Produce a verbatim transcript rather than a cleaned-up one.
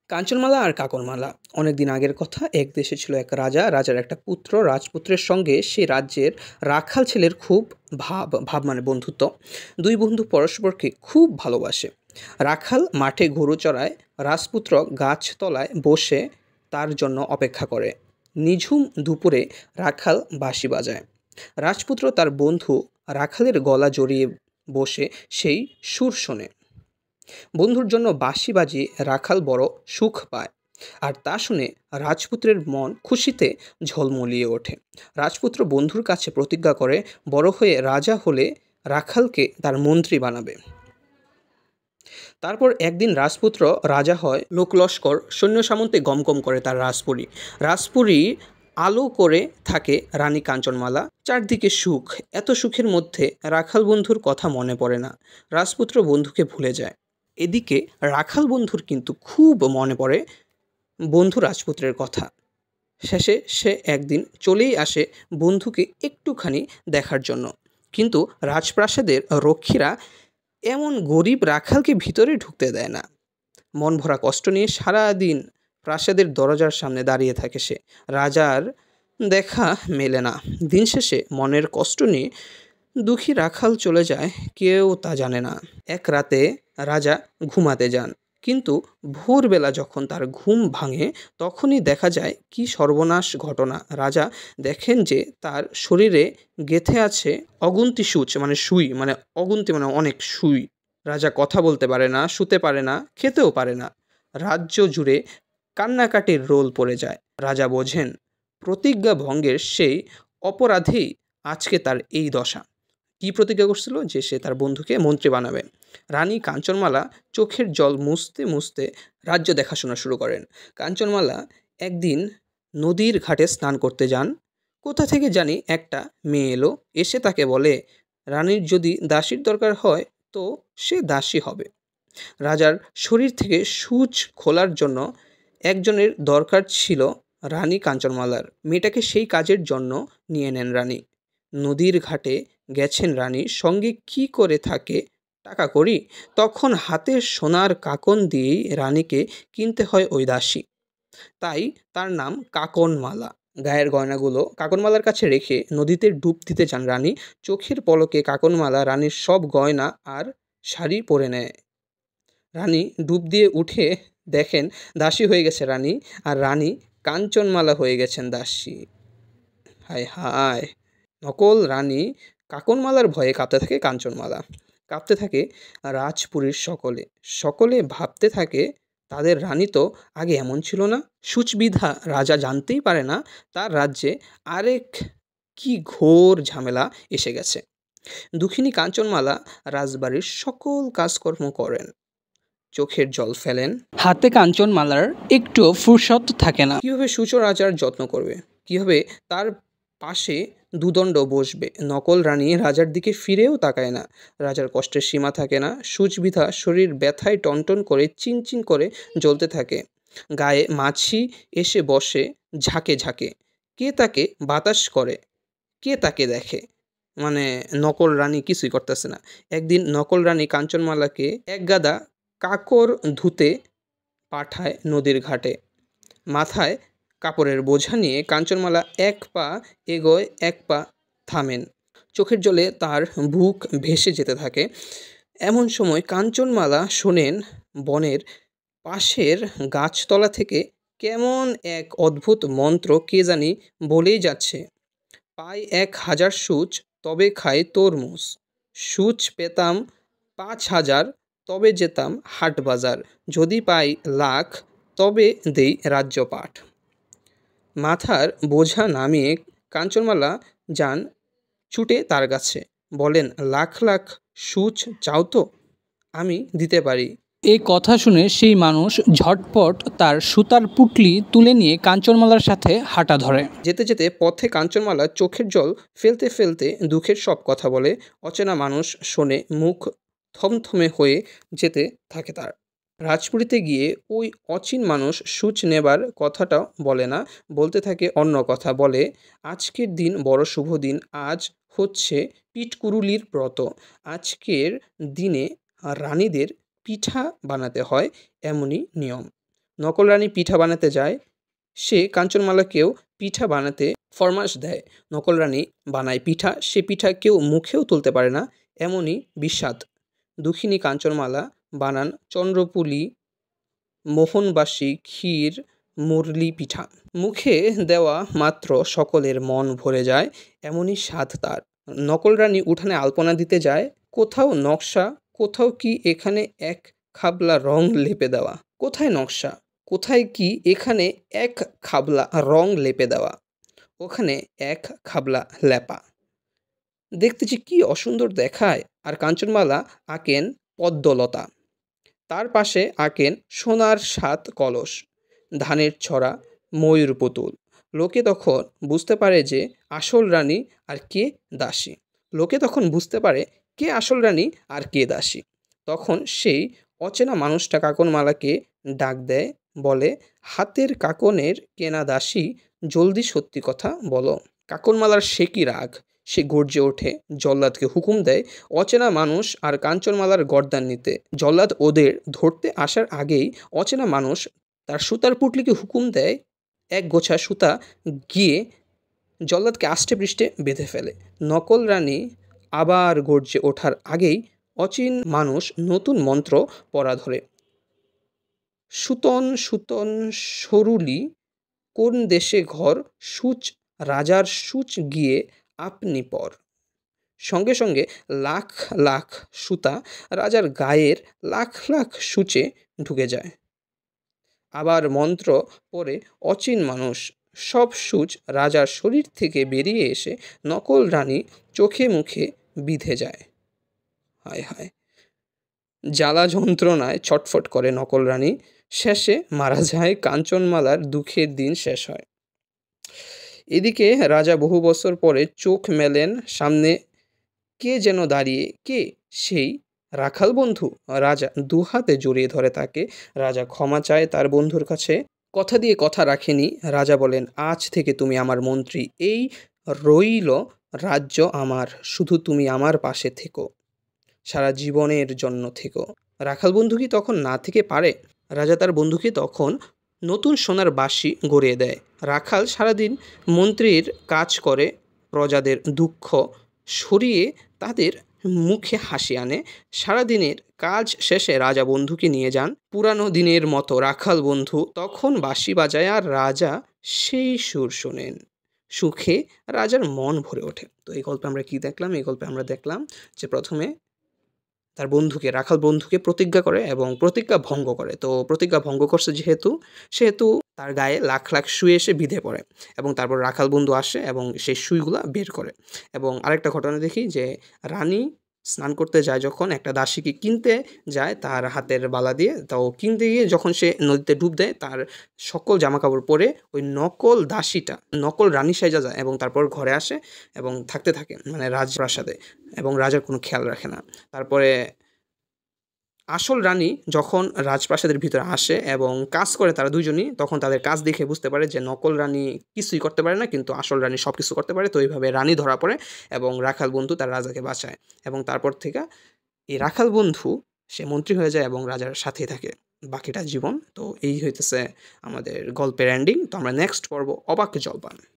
কাঞ্চনমালা আর কাকনমালা। অনেকদিন আগের কথা। এক দেশে ছিল এক রাজা। রাজার একটা পুত্র। রাজপুত্রের সঙ্গে সে রাজ্যের রাখাল ছেলের খুব ভাব ভাব মানে বন্ধুত্ব। দুই বন্ধু পরস্পরকে খুব ভালোবাসে। রাখাল মাঠে গরু চড়ায়, রাজপুত্র গাছতলায় বসে তার জন্য অপেক্ষা করে। নিঝুম দুপুরে রাখাল বাঁশি বাজায়। রাজপুত্র তার বন্ধু রাখালের গলা জড়িয়ে বসে সেই সুর শোনে। বন্ধুর জন্য বাঁশি বাজিয়ে রাখাল বড় সুখ পায়, আর তা শুনে রাজপুত্রের মন খুশিতে ঝলমলিয়ে ওঠে। রাজপুত্র বন্ধুর কাছে প্রতিজ্ঞা করে বড় হয়ে রাজা হলে রাখালকে তার মন্ত্রী বানাবে। তারপর একদিন রাজপুত্র রাজা হয়। লোকলস্কর সৈন্য সামন্তে গমগম করে তার রাজপুরী। রাজপুরী আলো করে থাকে রানী কাঞ্চনমালা। চারদিকে সুখ। এত সুখের মধ্যে রাখাল বন্ধুর কথা মনে পড়ে না। রাজপুত্র বন্ধুকে ভুলে যায়। এদিকে রাখাল বন্ধুর কিন্তু খুব মনে পড়ে বন্ধু রাজপুত্রের কথা। শেষে সে একদিন চলেই আসে বন্ধুকে একটুখানি দেখার জন্য। কিন্তু রাজপ্রাসাদের রক্ষীরা এমন গরিব রাখালকে ভিতরে ঢুকতে দেয় না। মন ভরা কষ্ট নিয়ে সারাদিন প্রাসাদের দরজার সামনে দাঁড়িয়ে থাকে সে। রাজার দেখা মেলে না। দিন শেষে মনের কষ্ট নিয়ে দুঃখী রাখাল চলে যায়, কেউ তা জানে না। এক রাতে রাজা ঘুমাতে যান, কিন্তু ভোরবেলা যখন তার ঘুম ভাঙে তখনই দেখা যায় কি সর্বনাশ ঘটনা। রাজা দেখেন যে তার শরীরে গেঁথে আছে অগুন্তি সূচ, মানে সুই, মানে অগুন্তি মানে অনেক সুই। রাজা কথা বলতে পারে না, শুতে পারে না, খেতেও পারে না। রাজ্য জুড়ে কান্নাকাটির রোল পড়ে যায়। রাজা বোঝেন প্রতিজ্ঞা ভঙ্গের সেই অপরাধেই আজকে তার এই দশা। কি প্রতিজ্ঞা করছিল? যে সে তার বন্ধুকে মন্ত্রী বানাবে। রানী কাঞ্চনমালা চোখের জল মুছতে মুছতে রাজ্য দেখাশোনা শুরু করেন। কাঞ্চনমালা একদিন নদীর ঘাটে স্নান করতে যান। কোথা থেকে জানি একটা মেয়ে এলো, এসে তাকে বলে রানীর যদি দাসীর দরকার হয় তো সে দাসী হবে। রাজার শরীর থেকে সূচ খোলার জন্য একজনের দরকার ছিল রানী কাঞ্চনমালার। মেয়েটাকে সেই কাজের জন্য নিয়ে নেন রানী। নদীর ঘাটে গেছেন রানী, সঙ্গে কি করে থাকে টাকা করি। তখন হাতে সোনার কাকন দিয়েই রানীকে কিনতে হয় ওই দাসী। তাই তার নাম কাকনমালা। গায়ের গয়নাগুলো কাকনমালার কাছে রেখে নদীতে ডুব দিতে যান রানী। চোখের পলকে কাকনমালা রানীর সব গয়না আর শাড়ি পরে নেয়। রানী ডুব দিয়ে উঠে দেখেন দাসী হয়ে গেছে রানী, আর রানী কাঞ্চনমালা হয়ে গেছেন দাসী। হায় হায়! নকল রানী কাকনমালার ভয়ে কাঁপতে থাকে কাঞ্চনমালা। কাঁপতে থাকে রাজপুরীর সকলে। সকলে ভাবতে থাকে তাদের রানী তো আগে এমন ছিল না। সুচবিধা রাজা জানতেই পারে না তার রাজ্যে আরেক কি ঘোর ঝামেলা এসে গেছে। দুঃখিনী কাঞ্চনমালা রাজবাড়ির সকল কাজকর্ম করেন, চোখের জল ফেলেন। হাতে কাঞ্চনমালার একটুও ফুরসত থাকে না। কীভাবে সুচো রাজার যত্ন করবে, কীভাবে তার পাশে দুদণ্ড বসবে। নকল রানী রাজার দিকে ফিরেও তাকায় না। রাজার কষ্টের সীমা থাকে না। সুচবিধা শরীর ব্যথায় টনটন করে চিনচিন করে জ্বলতে থাকে। গায়ে মাছি এসে বসে ঝাঁকে ঝাঁকে। কে তাকে বাতাস করে, কে তাকে দেখে। মানে নকল রানী কিছুই করতেছে না। একদিন নকল রানী কাঞ্চনমালাকে এক গাদা কাকর ধুতে পাঠায় নদীর ঘাটে। মাথায় কাপড়ের বোঝা নিয়ে কাঞ্চনমালা এক পা এগোয়, এক পা থামেন। চোখের জলে তার বুক ভেসে যেতে থাকে। এমন সময় কাঞ্চনমালা শোনেন বনের পাশের গাছতলা থেকে কেমন এক অদ্ভুত মন্ত্র কে জানি বলেই যাচ্ছে। পাই এক হাজার সূচ তবে খাই তরমুজ, সূচ পেতাম পাঁচ হাজার তবে যেতাম হাট বাজার, যদি পাই লাখ তবে দেই রাজ্যপাট। মাথার বোঝা নামিয়ে কাঞ্চনমালা যান ছুটে তার কাছে, বলেন লাখ লাখ সূচ চাও তো, আমি দিতে পারি। এই কথা শুনে সেই মানুষ ঝটপট তার সুতার পুটলি তুলে নিয়ে কাঞ্চনমালার সাথে হাঁটা ধরে। যেতে যেতে পথে কাঞ্চনমালা চোখের জল ফেলতে ফেলতে দুঃখের সব কথা বলে। অচেনা মানুষ শোনে, মুখ থমথমে হয়ে যেতে থাকে তার। রাজপুরীতে গিয়ে ওই অচিন মানুষ সূচ নেবার কথাটাও বলে না, বলতে থাকে অন্য কথা। বলে আজকের দিন বড় শুভ দিন, আজ হচ্ছে পিঠকুরুলির ব্রত। আজকের দিনে রানীদের পিঠা বানাতে হয়, এমনই নিয়ম। নকল রানী পিঠা বানাতে যায়, সে কাঞ্চনমালাকেও পিঠা বানাতে ফরমাশ দেয়। নকল রানী বানায় পিঠা, সে পিঠা কেউ মুখেও তুলতে পারে না, এমনই বিস্বাদ। দুঃখিনী কাঞ্চনমালা বানান চন্দ্রপুলি, মোহনবাসী, ক্ষীর, মুরলি পিঠা। মুখে দেওয়া মাত্র সকলের মন ভরে যায়, এমনই স্বাদ তার। নকল রানী উঠানে আলপনা দিতে যায়, কোথাও নকশা, কোথাও কি এখানে এক খাবলা রং লেপে দেওয়া। কোথায় নকশা, কোথায় কি এখানে এক খাবলা রং লেপে দেওয়া, ওখানে এক খাবলা লেপা। দেখতে যে কি অসুন্দর দেখায়। আর কাঞ্চনমালা আঁকেন পদ্মলতা, তার পাশে আঁকেন সোনার সাত কলস, ধানের ছড়া, ময়ূর পুতুল। লোকে তখন বুঝতে পারে যে আসল রানী আর কে দাসী। লোকে তখন বুঝতে পারে কে আসল রানী আর কে দাসী। তখন সেই অচেনা মানুষটা কাকনমালাকে ডাক দেয়, বলে, হাতের কাকনের কেনা দাসী, জলদি সত্যি কথা বলো। কাকনমালার সে কি রাগ, সে গর্জে ওঠে, জল্লাদকে হুকুম দেয় অচেনা মানুষ আর কাঞ্চনমালার গর্দান নিতে। জল্লাদ ওদের ধরতে আসার আগেই অচেনা মানুষ তার সুতার পুটলিকে হুকুম দেয় এক গোছা সুতা গিয়ে জল্লাদকে আষ্টে পৃষ্ঠে বেঁধে ফেলে। নকল রানী আবার গর্জে ওঠার আগেই অচিন মানুষ নতুন মন্ত্র পড়া ধরে। সুতন সুতন সরুলি, কোন দেশে ঘর, সূচ রাজার সূচ গিয়ে আপনি পর। সঙ্গে সঙ্গে লাখ লাখ সুতা রাজার গায়ের লাখ লাখ সূচে ঢুকে যায়। আবার মন্ত্র পড়ে অচিন মানুষ, সব সূচ রাজার শরীর থেকে বেরিয়ে এসে নকল রানী চোখে মুখে বিঁধে যায়। হায় হায়, জ্বালা যন্ত্রণায় ছটফট করে নকল রানী, শেষে মারা যায়। কাঞ্চনমালার দুঃখের দিন শেষ হয়। এদিকে রাজা বহু বছর পরে চোখ মেলেন, সামনে কে যেন দাঁড়িয়ে, কে সেই রাখাল বন্ধু। রাজা দুহাতে জড়িয়ে ধরে তাকে। রাজা ক্ষমা চায় তার বন্ধুর কাছে, কথা দিয়ে কথা রাখেনি। রাজা বলেন, আজ থেকে তুমি আমার মন্ত্রী, এই রইল রাজ্য আমার, শুধু তুমি আমার পাশে থেকো, সারা জীবনের জন্য থেকো। রাখাল বন্ধু কি তখন না থেকে পারে? রাজা তার বন্ধুকে তখন নতুন সোনার বাঁশি গড়িয়ে দেয়। রাখাল সারাদিন মন্ত্রীর কাজ করে, প্রজাদের দুঃখ সরিয়ে তাদের মুখে হাসি আনে। সারাদিনের কাজ শেষে রাজা বন্ধুকে নিয়ে যান পুরানো দিনের মতো। রাখাল বন্ধু তখন বাঁশি বাজায় আর রাজা সেই সুর শোনেন। সুখে রাজার মন ভরে ওঠে। তো এই গল্পে আমরা কি দেখলাম? এই গল্পে আমরা দেখলাম যে প্রথমে তার বন্ধুকে, রাখাল বন্ধুকে প্রতিজ্ঞা করে এবং প্রতিজ্ঞা ভঙ্গ করে। তো প্রতিজ্ঞা ভঙ্গ করছে যেহেতু, সেহেতু তার গায়ে লাখ লাখ সুই এসে বিঁধে পড়ে এবং তারপর রাখাল বন্ধু আসে এবং সেই সুইগুলা বের করে। এবং আরেকটা ঘটনা দেখি যে রানী স্নান করতে যায়, যখন একটা দাসীকে কিনতে যায় তার হাতের বালা দিয়ে, তো কিনতে গিয়ে যখন সে নদীতে ডুব দেয়, তার সকল জামাকাপড় পরে ওই নকল দাসীটা নকল রানী সাইজা যায় এবং তারপর ঘরে আসে এবং থাকতে থাকে, মানে রাজপ্রাসাদে, এবং রাজার কোনো খেয়াল রাখে না। তারপরে আসল রানী যখন রাজপ্রাসাদের ভিতরে আসে এবং কাজ করে তারা দুজনই, তখন তাদের কাজ দেখে বুঝতে পারে যে নকল রানী কিছুই করতে পারে না, কিন্তু আসল রানী সব কিছু করতে পারে। তো এইভাবে রানী ধরা পড়ে এবং রাখাল বন্ধু তার রাজাকে বাঁচায় এবং তারপর থেকে এই রাখাল বন্ধু সে মন্ত্রী হয়ে যায় এবং রাজার সাথেই থাকে বাকিটা জীবন। তো এই হইতেছে আমাদের গল্পের এন্ডিং। তো আমরা নেক্সট পর্ব অবাক জলপান।